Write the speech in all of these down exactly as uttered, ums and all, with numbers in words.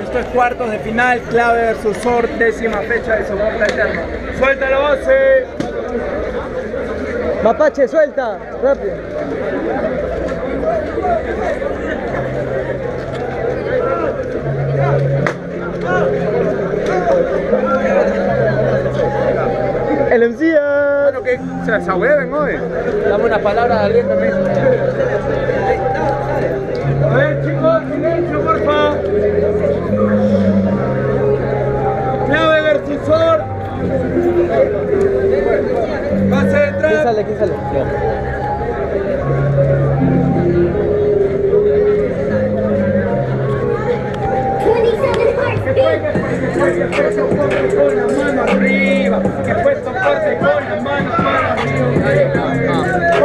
Esto es cuartos de final, Clave versus Sord, décima fecha de Soporta Eterno. ¡Suelta la base! Mapache, suelta, rápido. El M C A. Bueno, que se desahueven hoy. Dame una palabra de aliento, ¿no? A ver, chicos, silencio, porfa. Clave versus Sord. Pase de entrada. ¿Quién sale? ¿Quién sale? Con la mano arriba, que fue soporte con la mano para arriba.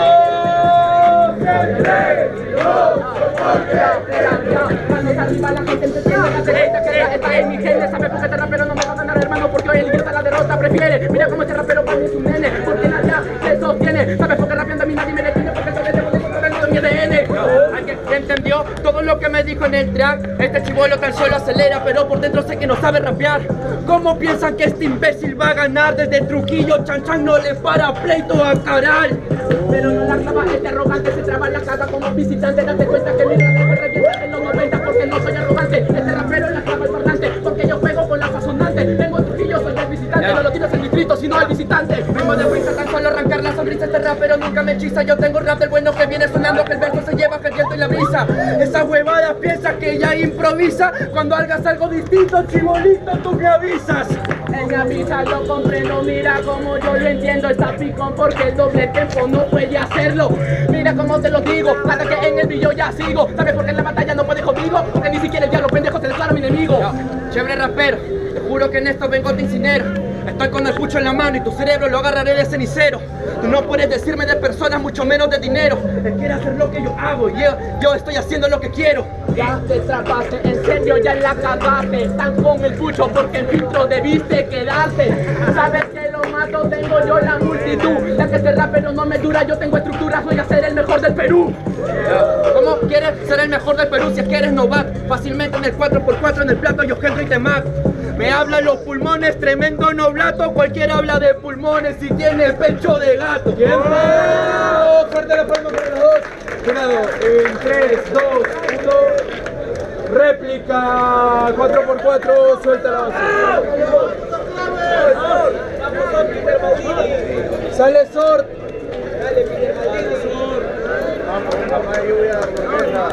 Contamos en tres, dos, soporte. Manos arriba, la gente entiende la cereza que esta es mi gente. Sabe por qué este rapero no me va a ganar, hermano, porque hoy el idiota la derrota prefiere. Mira cómo este rapero para mí es un nene, porque nadie se sostiene. Sabe por qué rapeando a mí nadie me detiene, porque el de mi A D N. ¿Alguien entendió todo lo que me dijo en el track? Este chibolo tan solo acelera, pero por dentro sé que no sabe rapear. ¿Cómo piensan que este imbécil va a ganar? Desde Trujillo, Chan Chan no le para pleito a Caral. Pero no la clava, este arrogante se traba en la casa como visitante. Date cuenta que mi radio revienta en los noventa porque no soy arrogante. Este rapero la clava es parlante, porque yo juego con la fasonante. Vengo en Trujillo, soy el visitante, yeah. No lo tienes el distrito, sino el visitante. Vengo de prisa, tan solo arrancar la sonrisa. Este rapero nunca me hechiza. Yo tengo rap del bueno que viene sonando, que el verso se lleva, que el viento y la brisa. Esa huevada piensa que ya improvisa. Cuando hagas algo distinto, chibolito, tú me avisas. Él me avisa, lo comprendo, mira como yo lo entiendo. Está picón porque el doble tempo no puede hacerlo. Mira como te lo digo, hasta que en el video ya sigo. ¿Sabes por qué en la batalla no puede conmigo? Porque ni siquiera el diablo pendejo se declara mi enemigo. No, chévere rapero, te juro que en esto vengo te incinero. Estoy con el pucho en la mano y tu cerebro lo agarraré de cenicero. Tú no puedes decirme de personas, mucho menos de dinero. Él quiere hacer lo que yo hago y yo, yo estoy haciendo lo que quiero. Ya te atrapaste, en serio ya la cagaste. Están con el pucho porque en filtro debiste quedarte. Sabes que lo mato, tengo yo la multitud. Ya que este rapero no me dura, yo tengo estructuras, voy a ser el mejor del Perú. ¿Cómo quieres ser el mejor del Perú si es que eres novato? Fácilmente en el cuatro por cuatro en el plato yo Henry te mato. Me hablan los pulmones, tremendo noblato. Cualquiera habla de pulmones si tiene pecho de gato. ¡Tiempo! ¡Fuerte la palma para los dos! Jurado, en tres, dos, uno. Réplica cuatro por cuatro, suelta la base. Sale Sord. Dale, Peter Maldini, Sord. Vamos, papá, yo voy a dar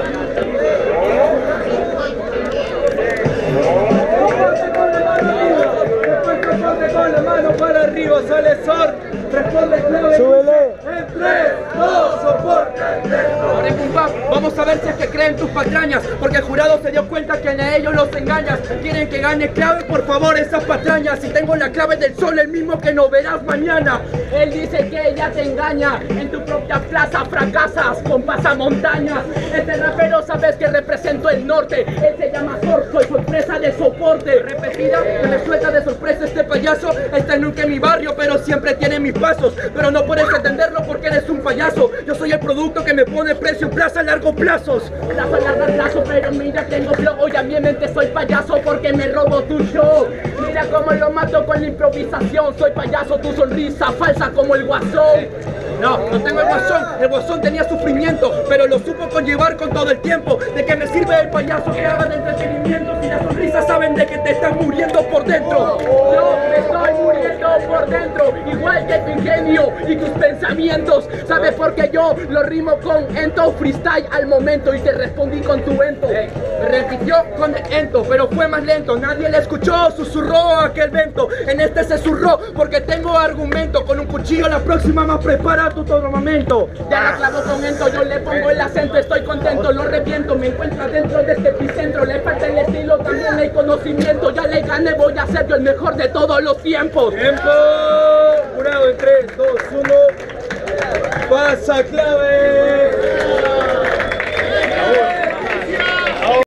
con la mano para arriba, sale Sord, responde Clave. Súbele. En tres, dos, soporta el Vamos a ver si es que creen tus patrañas, porque el jurado se dio cuenta que a ellos los engañas. Quieren que gane Clave, por favor, esas patrañas. Si tengo la clave del sol, el mismo que no verás mañana. Él dice que ella te engaña, en tu propia plaza fracasas con pasamontañas. Este rapero sabes que represento el norte, él se llama Sord, soy sorpresa de soporte. Repetida, que me suelta de sorpresa este payaso. Está nunca en mi barrio, pero siempre tiene mis pasos. Pero no puedes entenderlo porque eres un payaso. Yo soy el producto que me pone precio en plaza a largo plazos. Plazo a largo plazo, pero mira tengo flow. Hoy a mi mente soy payaso porque me robo tu show. Mira cómo lo mato con la improvisación. Soy payaso, tu sonrisa falsa como el guasón. No, no tengo el guasón, el guasón tenía sufrimiento, pero lo supo conllevar con todo el tiempo. ¿De qué me sirve el payaso que haga de entretenimiento si las sonrisas saben de que te están muriendo por dentro? Yo me estoy muriendo por dentro, igual que tu ingenio y tus pensamientos. ¿Sabes por qué yo lo rimo con ento freestyle al momento y te respondí con tu ento? Me repitió con el ento, pero fue más lento. Nadie le escuchó, susurró aquel vento. En este se zurró porque tengo argumento. Con un cuchillo la próxima más prepara tu todo momento. Ya la clavo con ento, yo le pongo el acento. Estoy contento, lo reviento. Me encuentro dentro de este epicentro. Le falta el estilo, también el conocimiento. Ya le gané, voy a ser yo el mejor de todos los tiempos. Tiempo. Jurado en tres, dos, uno. Pasa Clave.